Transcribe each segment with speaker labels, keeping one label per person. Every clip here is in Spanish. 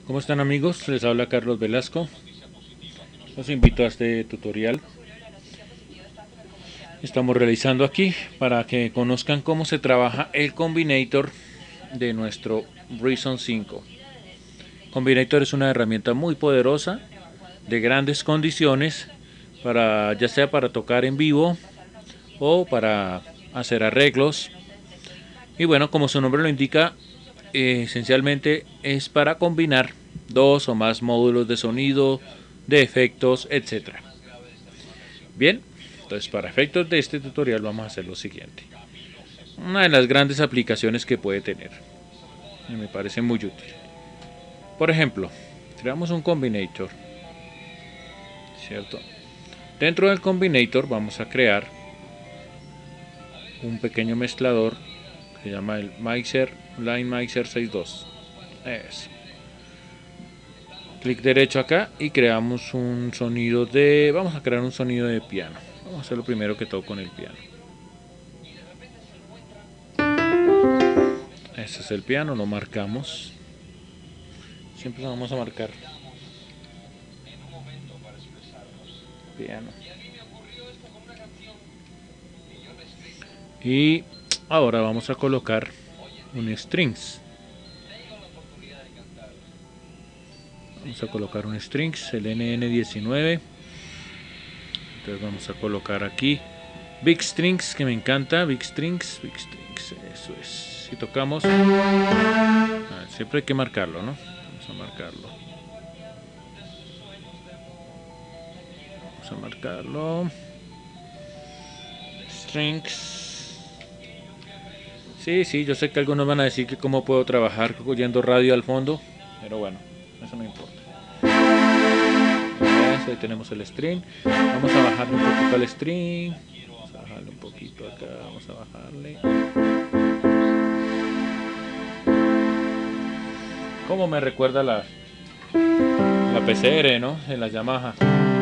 Speaker 1: ¿Cómo están amigos? Les habla Carlos Velasco. Los invito a este tutorial. Estamos realizando aquí para que conozcan cómo se trabaja el Combinator de nuestro Reason 5. Combinator es una herramienta muy poderosa, de grandes condiciones, para ya sea para tocar en vivo o para hacer arreglos. Y bueno, como su nombre lo indica, esencialmente es para combinar dos o más módulos de sonido, de efectos, etc. Bien, entonces para efectos de este tutorial vamos a hacer lo siguiente. Una de las grandes aplicaciones que puede tener, y me parece muy útil. Por ejemplo, creamos un combinator, ¿cierto? Dentro del combinator vamos a crear un pequeño mezclador que se llama el Mixer Line Mixer 62. Eso. Clic derecho acá y creamos un sonido de... Vamos a crear un sonido de piano. Vamos a hacerlo primero que todo con el piano. Este es el piano, lo marcamos. Siempre lo vamos a marcar. Piano. Y ahora vamos a colocar un strings. Vamos a colocar un strings, el NN19. Entonces vamos a colocar aquí Big Strings, que me encanta. Big Strings, eso es. Si tocamos, siempre hay que marcarlo, ¿no? Vamos a marcarlo. Vamos a marcarlo. Strings. Sí, yo sé que algunos van a decir que cómo puedo trabajar oyendo radio al fondo, pero bueno, eso no importa. Eso, ahí tenemos el string. Vamos a bajarle un poquito al string. Vamos a bajarle un poquito acá. Vamos a bajarle. Como me recuerda la PCR, ¿no? En la Yamaha.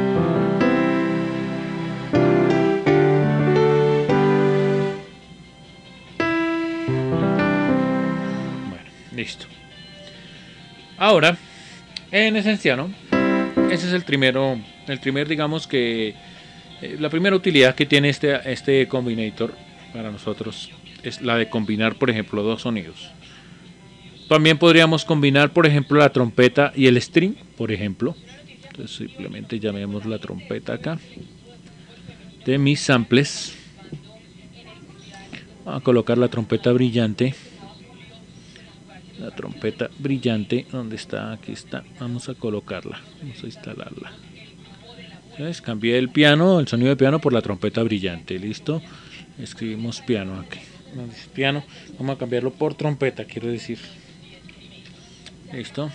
Speaker 1: Bueno, listo. Ahora, en esencia, ¿no? Ese es el primer, digamos que la primera utilidad que tiene este combinator para nosotros es la de combinar, por ejemplo, dos sonidos. También podríamos combinar, por ejemplo, la trompeta y el string, por ejemplo. Entonces simplemente llamemos la trompeta acá de mis samples. Vamos a colocar la trompeta brillante. La trompeta brillante, ¿dónde está? Aquí está. Vamos a colocarla, vamos a instalarla. ¿Sabes? Cambié el piano, el sonido de piano por la trompeta brillante. Listo. Escribimos piano aquí. Piano, vamos a cambiarlo por trompeta, quiero decir. Listo.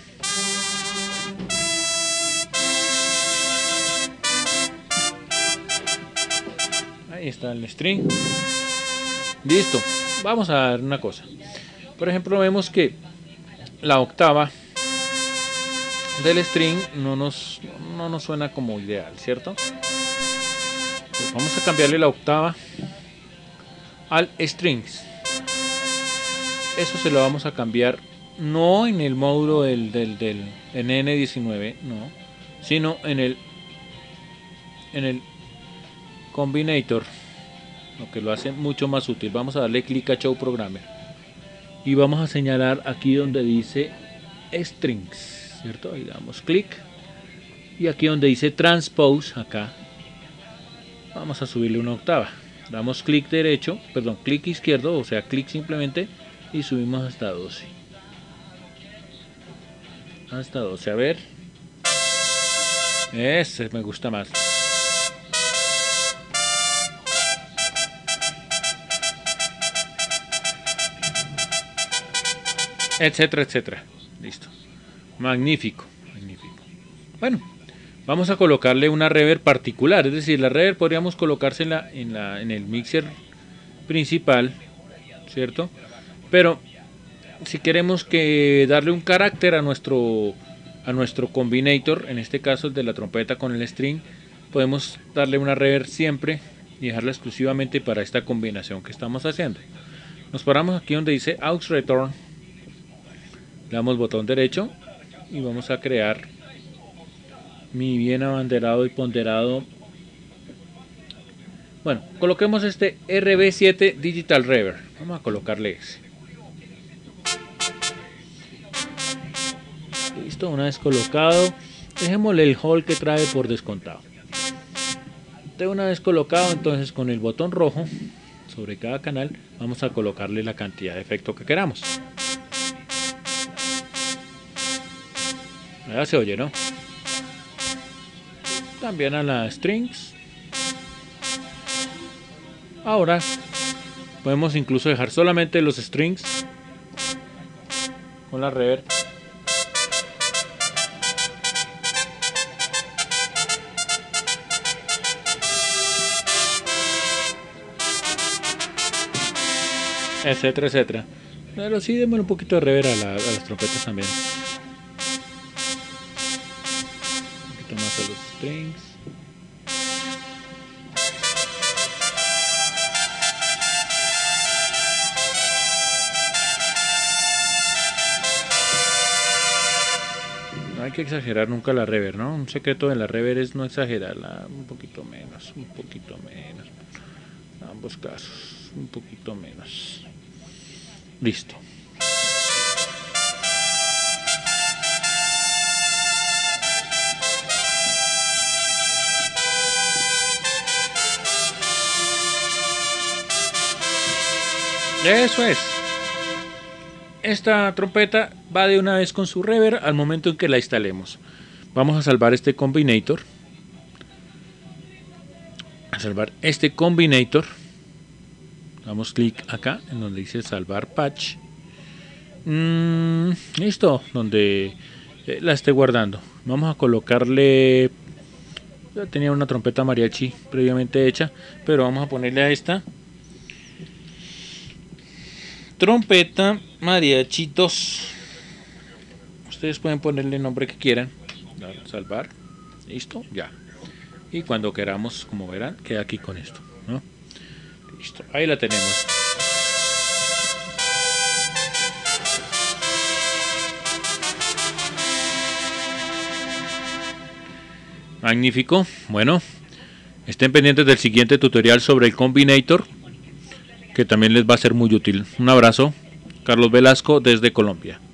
Speaker 1: Ahí está el string. Listo. Vamos a ver una cosa. Por ejemplo, vemos que la octava del string no nos suena como ideal, ¿cierto? Pues vamos a cambiarle la octava al strings. Eso se lo vamos a cambiar no en el módulo del N19, no, sino en el combinator, lo que lo hace mucho más útil. Vamos a darle clic a Show Programmer y vamos a señalar aquí donde dice strings, ¿cierto? Ahí damos clic y aquí donde dice transpose, acá vamos a subirle una octava. Damos clic derecho, perdón, clic izquierdo, o sea, clic simplemente y subimos hasta 12. Hasta 12, a ver. Ese me gusta más. Etcétera, etcétera. Listo. Magnífico, magnífico. Bueno, vamos a colocarle una reverb particular, es decir, la reverb podríamos colocársela en el mixer principal, ¿cierto? Pero si queremos que darle un carácter a nuestro combinator, en este caso el de la trompeta con el string, podemos darle una reverb siempre y dejarla exclusivamente para esta combinación que estamos haciendo. Nos paramos aquí donde dice aux return, le damos botón derecho y vamos a crear mi bien abanderado y ponderado. Bueno, coloquemos este RB7 Digital Reverb. Vamos a colocarle ese. Listo, una vez colocado, dejémosle el hall que trae por descontado. De una vez colocado, entonces con el botón rojo sobre cada canal vamos a colocarle la cantidad de efecto que queramos. Ya se oye, ¿no? También a las strings. Ahora podemos incluso dejar solamente los strings con la reverb. Etcétera, etcétera. Pero sí, démosle un poquito de reverb a las trompetas también. Un poquito más a los strings. No hay que exagerar nunca la reverb, ¿no? Un secreto de la reverb es no exagerarla. Un poquito menos, un poquito menos. En ambos casos, un poquito menos. Listo. Eso es. Esta trompeta va de una vez con su reverb al momento en que la instalemos. Vamos a salvar este combinator. A salvar este combinator. Damos clic acá en donde dice salvar patch. Listo, donde la esté guardando. Vamos a colocarle. Ya tenía una trompeta mariachi previamente hecha, pero vamos a ponerle a esta trompeta mariachi 2. Ustedes pueden ponerle el nombre que quieran. Salvar. Listo, ya. Y cuando queramos, como verán, queda aquí con esto, ¿no? Listo, ahí la tenemos. Magnífico. Bueno, estén pendientes del siguiente tutorial sobre el combinator, que también les va a ser muy útil. Un abrazo, Carlos Velasco desde Colombia.